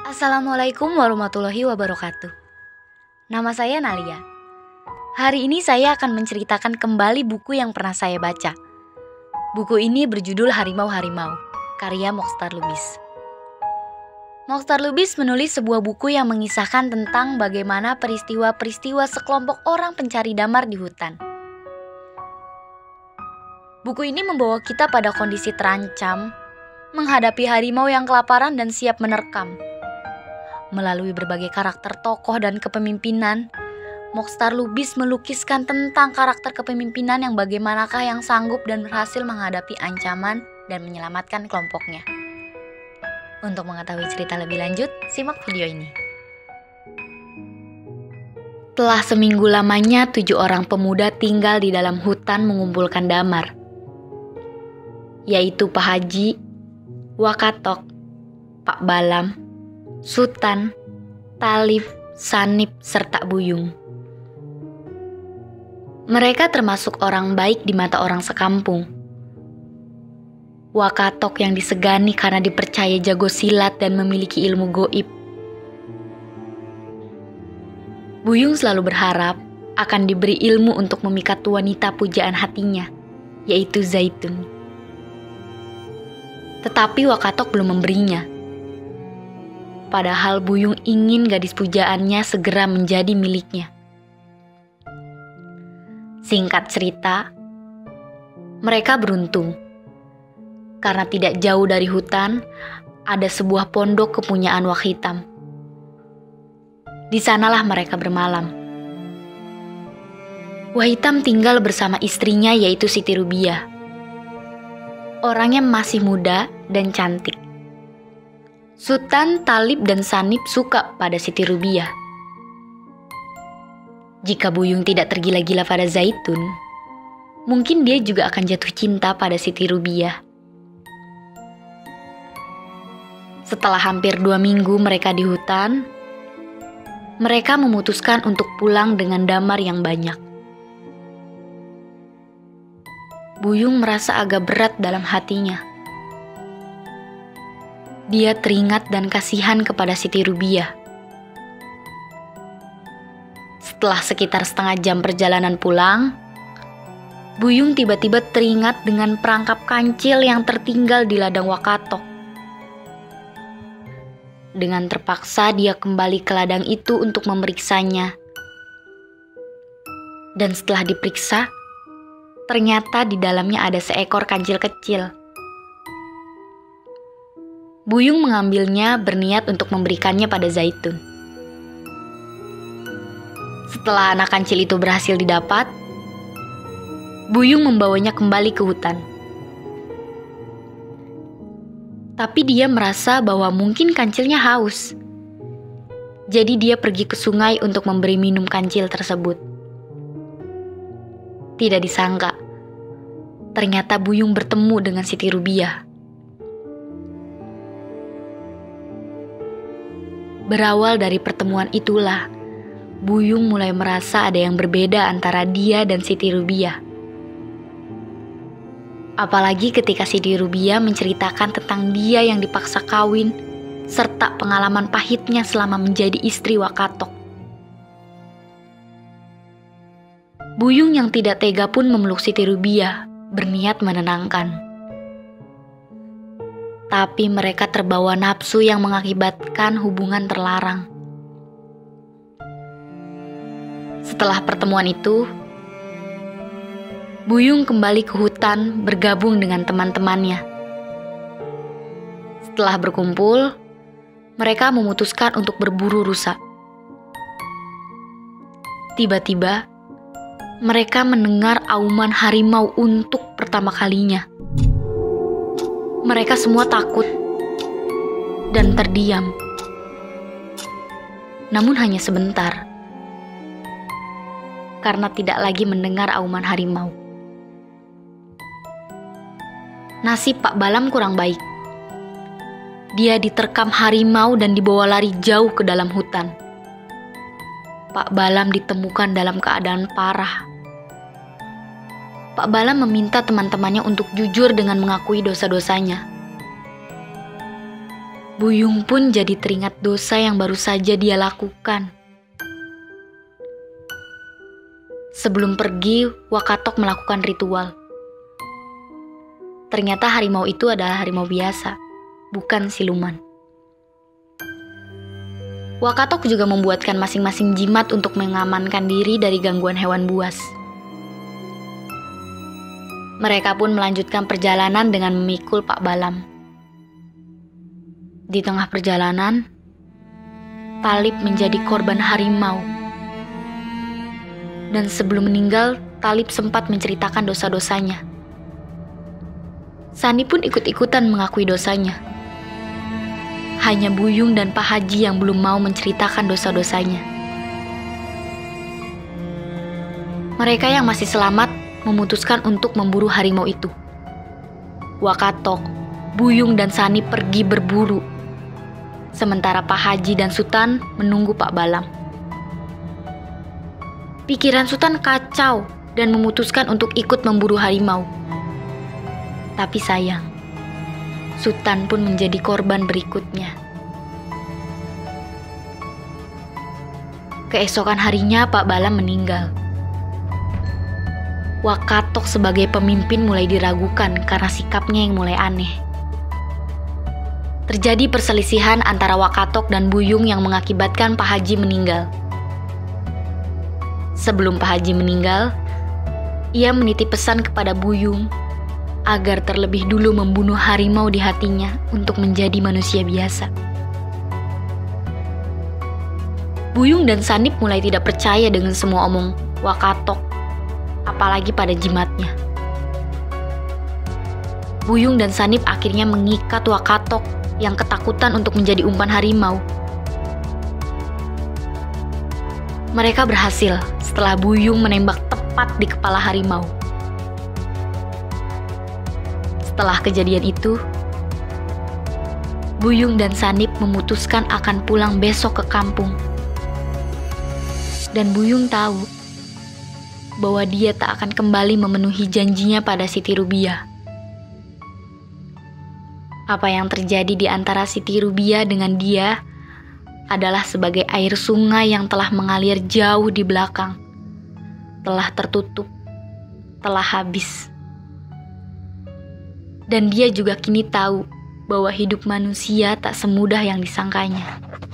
Assalamualaikum warahmatullahi wabarakatuh. Nama saya Nalia. Hari ini saya akan menceritakan kembali buku yang pernah saya baca. Buku ini berjudul Harimau-Harimau, karya Mokhtar Lubis. Mokhtar Lubis menulis sebuah buku yang mengisahkan tentang bagaimana peristiwa-peristiwa sekelompok orang pencari damar di hutan. Buku ini membawa kita pada kondisi terancam, menghadapi harimau yang kelaparan dan siap menerkam. Melalui berbagai karakter tokoh dan kepemimpinan, Mokhtar Lubis melukiskan tentang karakter kepemimpinan yang bagaimanakah yang sanggup dan berhasil menghadapi ancaman dan menyelamatkan kelompoknya. Untuk mengetahui cerita lebih lanjut, simak video ini. Telah seminggu lamanya 7 orang pemuda tinggal di dalam hutan mengumpulkan damar, yaitu Pak Haji, Wakatok, Pak Balam, Sutan, Talib, Sanip, serta Buyung. Mereka termasuk orang baik di mata orang sekampung. Wakatok yang disegani karena dipercaya jago silat dan memiliki ilmu goib. Buyung selalu berharap akan diberi ilmu untuk memikat wanita pujaan hatinya, yaitu Zaitun. Tetapi Wakatok belum memberinya. Padahal Buyung ingin gadis pujaannya segera menjadi miliknya. Singkat cerita, mereka beruntung. Karena tidak jauh dari hutan, ada sebuah pondok kepunyaan Wak Hitam. Di sanalah mereka bermalam. Wak Hitam tinggal bersama istrinya yaitu Siti Rubiah. Orangnya masih muda dan cantik. Sutan, Talib, dan Sanip suka pada Siti Rubiah. Jika Buyung tidak tergila-gila pada Zaitun, mungkin dia juga akan jatuh cinta pada Siti Rubiah. Setelah hampir 2 minggu mereka di hutan, mereka memutuskan untuk pulang dengan damar yang banyak. Buyung merasa agak berat dalam hatinya. Dia teringat dan kasihan kepada Siti Rubiah. Setelah sekitar setengah jam perjalanan pulang, Buyung tiba-tiba teringat dengan perangkap kancil yang tertinggal di ladang Wakatok. Dengan terpaksa dia kembali ke ladang itu untuk memeriksanya. Dan setelah diperiksa, ternyata di dalamnya ada seekor kancil kecil. Buyung mengambilnya berniat untuk memberikannya pada Zaitun. Setelah anak kancil itu berhasil didapat, Buyung membawanya kembali ke hutan. Tapi dia merasa bahwa mungkin kancilnya haus. Jadi dia pergi ke sungai untuk memberi minum kancil tersebut. Tidak disangka, ternyata Buyung bertemu dengan Siti Rubiah. Berawal dari pertemuan itulah, Buyung mulai merasa ada yang berbeda antara dia dan Siti Rubiah. Apalagi ketika Siti Rubiah menceritakan tentang dia yang dipaksa kawin, serta pengalaman pahitnya selama menjadi istri Wakatok. Buyung yang tidak tega pun memeluk Siti Rubiah, berniat menenangkan. Tapi mereka terbawa nafsu yang mengakibatkan hubungan terlarang. Setelah pertemuan itu, Buyung kembali ke hutan bergabung dengan teman-temannya. Setelah berkumpul, mereka memutuskan untuk berburu rusa. Tiba-tiba, mereka mendengar auman harimau untuk pertama kalinya. Mereka semua takut dan terdiam. Namun hanya sebentar, karena tidak lagi mendengar auman harimau. Nasib Pak Balam kurang baik. Dia diterkam harimau dan dibawa lari jauh ke dalam hutan. Pak Balam ditemukan dalam keadaan parah. Pak Balam meminta teman-temannya untuk jujur dengan mengakui dosa-dosanya. Buyung pun jadi teringat dosa yang baru saja dia lakukan. Sebelum pergi, Wakatok melakukan ritual. Ternyata harimau itu adalah harimau biasa, bukan siluman. Wakatok juga membuatkan masing-masing jimat untuk mengamankan diri dari gangguan hewan buas. Mereka pun melanjutkan perjalanan dengan memikul Pak Balam. Di tengah perjalanan, Talib menjadi korban harimau. Dan sebelum meninggal, Talib sempat menceritakan dosa-dosanya. Sani pun ikut-ikutan mengakui dosanya. Hanya Buyung dan Pak Haji yang belum mau menceritakan dosa-dosanya. Mereka yang masih selamat memutuskan untuk memburu harimau itu. Wakatok, Buyung dan Sani pergi berburu. Sementara Pak Haji dan Sutan menunggu Pak Balam. Pikiran Sutan kacau dan memutuskan untuk ikut memburu harimau. Tapi sayang, Sutan pun menjadi korban berikutnya. Keesokan harinya Pak Balam meninggal. Wakatok sebagai pemimpin mulai diragukan karena sikapnya yang mulai aneh. Terjadi perselisihan antara Wakatok dan Buyung yang mengakibatkan Pak Haji meninggal. Sebelum Pak Haji meninggal, ia menitip pesan kepada Buyung agar terlebih dulu membunuh harimau di hatinya untuk menjadi manusia biasa. Buyung dan Sanip mulai tidak percaya dengan semua omong Wakatok, apalagi pada jimatnya. Buyung dan Sanip akhirnya mengikat Wakatok yang ketakutan untuk menjadi umpan harimau. Mereka berhasil setelah Buyung menembak tepat di kepala harimau. Setelah kejadian itu, Buyung dan Sanip memutuskan akan pulang besok ke kampung. Dan Buyung tahu bahwa dia tak akan kembali memenuhi janjinya pada Siti Rubiah. Apa yang terjadi di antara Siti Rubiah dengan dia adalah sebagai air sungai yang telah mengalir jauh di belakang, telah tertutup, telah habis. Dan dia juga kini tahu bahwa hidup manusia tak semudah yang disangkanya.